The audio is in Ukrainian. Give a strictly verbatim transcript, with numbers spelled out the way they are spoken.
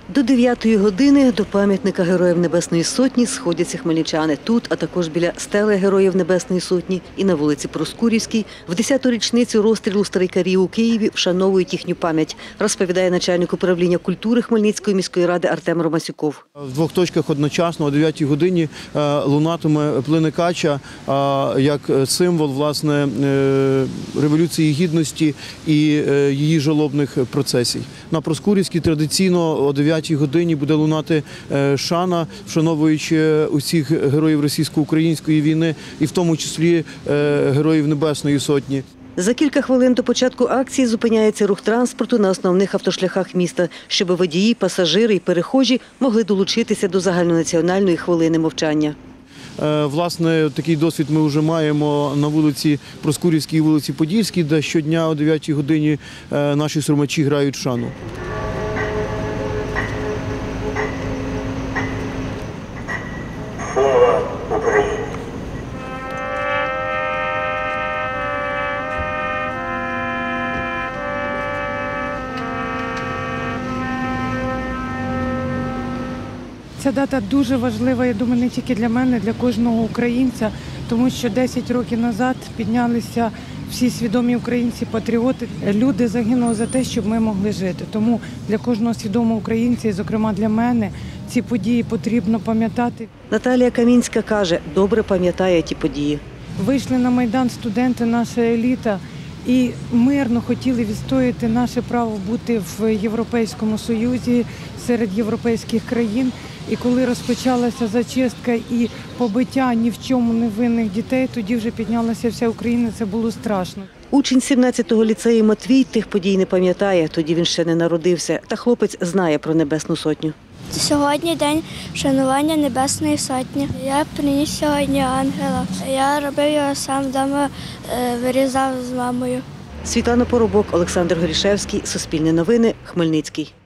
До дев'ятої години до пам'ятника Героїв Небесної Сотні сходяться хмельничани. Тут, а також біля стели Героїв Небесної Сотні і на вулиці Проскурівській в десяту річницю розстрілу старикарів у Києві вшановують їхню пам'ять, розповідає начальник управління культури Хмельницької міської ради Артем Ромасюков. В двох точках одночасно о дев'ятій годині лунатиме плине кача як символ, власне, Революції Гідності і її жалобних процесій. На Проскурівській традиційно о дев'ятій годині буде лунати шана, вшановуючи усіх героїв російсько-української війни і в тому числі Героїв Небесної Сотні. За кілька хвилин до початку акції зупиняється рух транспорту на основних автошляхах міста, щоб водії, пасажири і перехожі могли долучитися до загальнонаціональної хвилини мовчання. Власне, такий досвід ми вже маємо на вулиці Проскурівській і вулиці Подільській, де щодня о дев'ятій годині наші сурмачі грають шану. Слава Україні! Ця дата дуже важлива, я думаю, не тільки для мене, для кожного українця, тому що десять років назад піднялися всі свідомі українці-патріоти. Люди загинули за те, щоб ми могли жити. Тому для кожного свідомого українця, і зокрема для мене, ці події потрібно пам'ятати. Наталія Камінська каже, добре пам'ятає ті події. Вийшли на Майдан студенти, наша еліта, і мирно хотіли відстояти наше право бути в Європейському Союзі, серед європейських країн. І коли розпочалася зачистка і побиття ні в чому не винних дітей, тоді вже піднялася вся Україна, це було страшно. Учень сімнадцятого ліцею Матвій тих подій не пам'ятає, тоді він ще не народився. Та хлопець знає про Небесну Сотню. Сьогодні день вшанування Небесної Сотні. Я приніс сьогодні ангела. Я робив його сам вдома, вирізав з мамою. Світлана Поробок, Олександр Горішевський, Суспільне новини, Хмельницький.